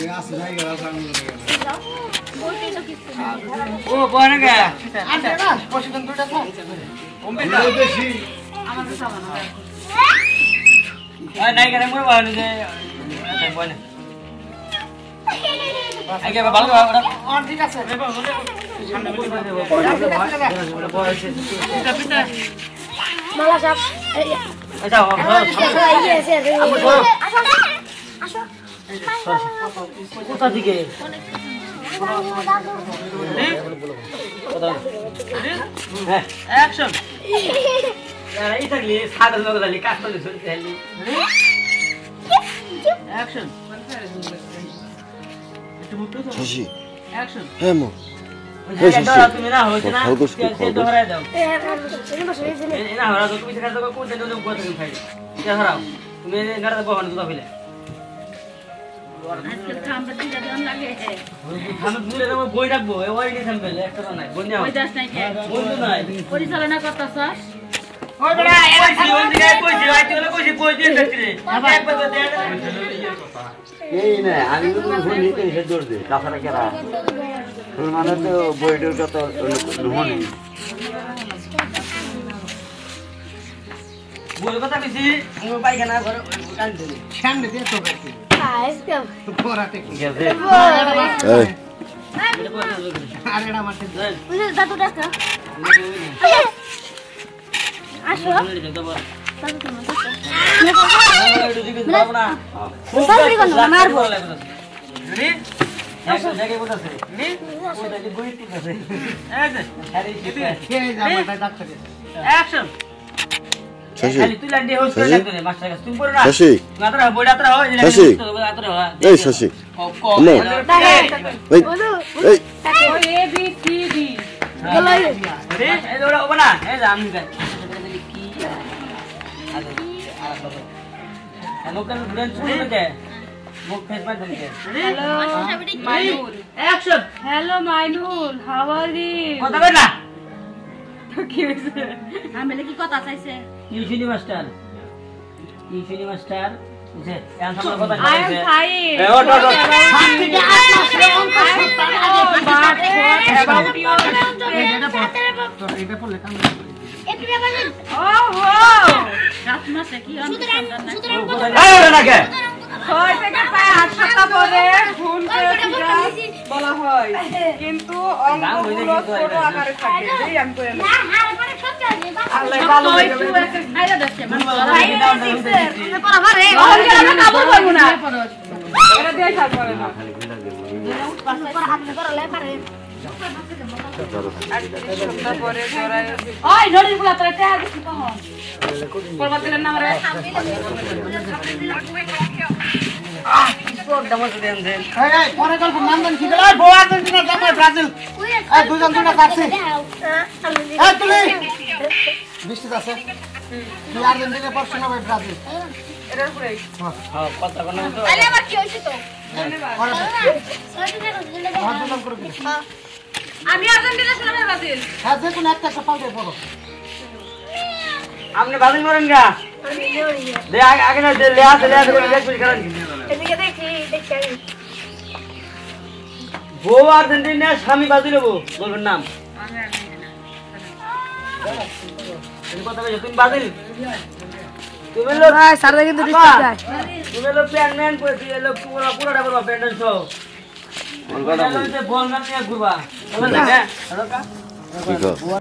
ও বনে গে আছে না পছন্দ দুটো থাক কমবে না বেশি আমাদের সামান আর নাই করে মোর বনে যে বনে আগে ভালো ওটা অন ঠিক আছে সামনে বসে দেব পিতা পিতা মালা সাহেব এই যাও আসো কোথা থেকে অ্যাকশন এই থাকলে সাদা নগরালি কাটলে শুনতে হলি অ্যাকশন একটু মুক্ত তো খুশি অ্যাকশন হ্যাঁ মো তুমি না হইছে না সে দোহরায় দাও এই না হরা তো তুমি সেটা তো কোন দিন কোন দিন খাই এটা ধরাও তুমি গাড়িতে বহন দুটো ফেলে আজকে থামবে দিন যদি অন লাগে থামবে দূরে না বই রাখবো ওই নি থামবে একটা তো নাই বই নাও ওই দাস নাই কে বই তো নাই পরিচালনা করতেছস ওই বড়া এরা জীবন দিকে কইছি আইতে হলো কইছি কই দিয়ে দেখছি একবার তো দেয়া এই না আমি তো ফোন নিতে এসে দৌড় দে তাছাড়া কেরা ফুল মানে তো বইটার কত নহনি বই কথা বেশি আমি পাইখানা ঘর কান দিই সামনে দিয়ে তো করছি আজকে পড়াতে কি আছে এই আরেডা মারতে যাই বুঝে দাদু ডাকা আসো দাদু তুমি দাদু না বাবরি কোন মারবো রেডি আসো জায়গায় বসে রেডি ওটা যে বই ঠিক আছে এই যে আরে কে জামাটা ডাক্তার অ্যাকশন খালি তুই লান্ডে হোস করে লাগতো না মাস্টার কাছে তুমি পড়ো না শশি মাত্রা বইটা আত্রা হয় এই শশি কম এই এ বি সি ডি গলাই এই ওরা ওনা এই যে আমি কি আরে লোকাল ব্রাঞ্চ শুনতে মুখ ফেস মা ধমকে hello Mainul action hello Mainul how are you কথা বল না তো কি হইছে আমি কি কথা চাইছে ইউশনি মাস্টার বুঝে এখন আমার কথা নাই আই এম ফাইন এ ওট হাত থেকে আট মাসের অঙ্ক সত্তার আগে বাট অ্যাবাউট ইওর এটা পড়লে কাম একটু ব্যাপার ও হো 7 মাসে কি অঙ্ক সন্তান নাই এই না কে ছয় থেকে পায় 8 সপ্তাহ পরে ফুল বলা হয় কিন্তু অঙ্কগুলো ছোট আকারে থাকে এই আমি কই না আরে পরে সত্যি আছে আল্লাহ ভালো হইছে আইরা দেখছে মানে পড়া পারে আমি কাবুল করব না এটা দেই থাক পারে না পাঁচ পর হাত করে লে পারে সপ্তাহ পরে জোড়ায় ওই নড়ি গুলা তোরা তে আগে কি কহ পরবর্তীর নাম রে স্পোর্ট দামস দেন দেন এই পরে গল্প নামদান কি গলা বউ আর্জেন্টিনা জামাই ব্রাজিল এই দুজন দুটা কাটছে এই তুই বৃষ্টি আছে তুই আর্জেন্টিনা পড়ছনা ভাই ব্রাজিল এর উপরে হ্যাঁ কথা কোন তো আরে আবার কি হইছে তো ধন্যবাদ আমি আর্জেন্টিনা শোনাবে ব্রাজিল হ্যাঁ যে কোন একটা পাল্টে পড়ো আপনি ব্রাজিল করেন গা আমি লড়ি দে আগে না দে লে আতে করে দেখ বুঝ করেন এদিকে দেখি বউ আর্জেন্টিনা স্বামী ব্রাজিল হবো বলবেন নাম আমি আর্জেন্টিনা এই কথা বলে তুমি ব্রাজিল তুমি লোক হ্যাঁ সারা কিন্তু ডিস্টার্ব যায় তুমি লোক প্যান ম্যান করে দিয়ে লোক পুরোটা করবা প্যান্ট সহ বল না বল না নিয়ে ঘুরবা বল না হ্যাঁ